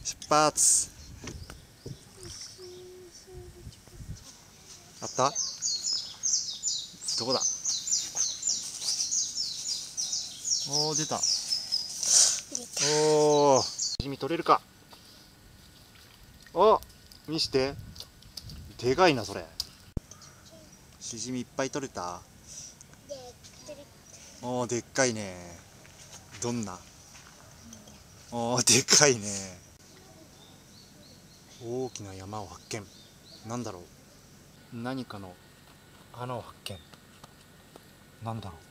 出発。あった？どこだ？おー、出た。おー、シジミ取れるか。お、見して。でかいなそれ。シジミいっぱい取れた？おー、でっかいね。どんな？おー、でっかいね。大きな山を発見。なんだろう。何かの穴を発見。なんだろう。